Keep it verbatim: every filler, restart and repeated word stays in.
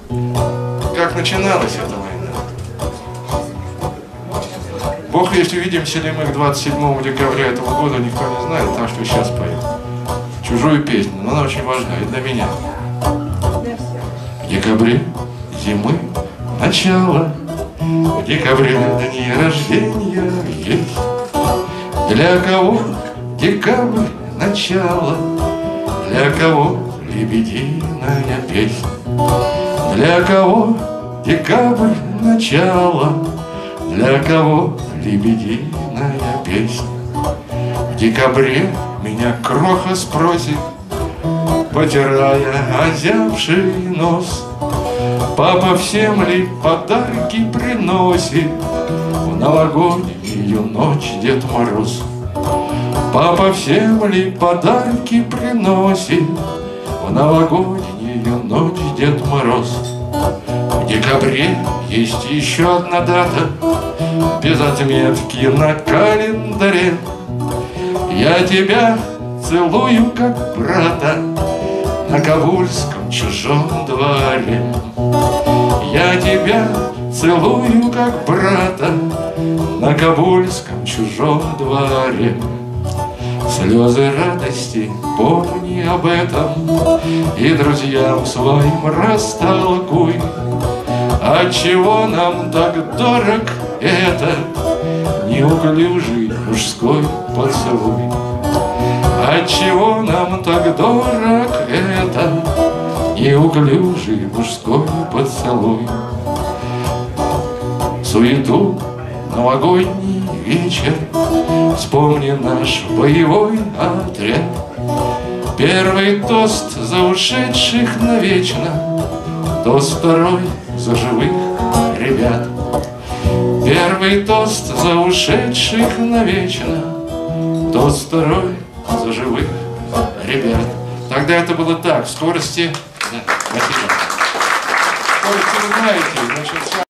как начиналась эта война. Бог, если увидимся ли мы к двадцать седьмому декабря этого года, никто не знает, так что сейчас поем чужую песню, но она очень важна и для меня. В декабре зимы начало, в декабре дни рождения есть. Для кого декабрь начало, для кого лебединая песня. Для кого декабрь начало, для кого лебединая песня. В декабре меня кроха спросит, потирая озябший нос: папа всем ли подарки приносит в новогоднюю ночь Дед Мороз? Папа всем ли подарки приносит в новогоднюю ночь Дед Мороз? В декабре есть еще одна дата без отметки на календаре. Я тебя целую, как брата, на Кабульском чужом дворе. Я тебя целую, как брата, на Кабульском чужом дворе. Слезы радости, помни об этом, и друзьям своим растолкуй. Отчего нам так дорог этот неуклюжий мужской поцелуй? Отчего нам так дорог этот неуклюжий мужской поцелуй? Суету новогодний вечер, вспомни наш боевой отряд. Первый тост за ушедших навечно, тост второй за живых ребят. Первый тост за ушедших навечно, тост второй за живых ребят. Тогда это было так, в скорости, да, спасибо. В скорости, вы знаете, значит,